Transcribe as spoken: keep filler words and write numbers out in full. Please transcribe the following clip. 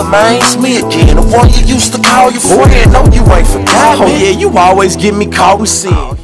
man, it's me again. The one you used to call your friend. No, you ain't forgot me. Oh yeah, you always get me caught in sin.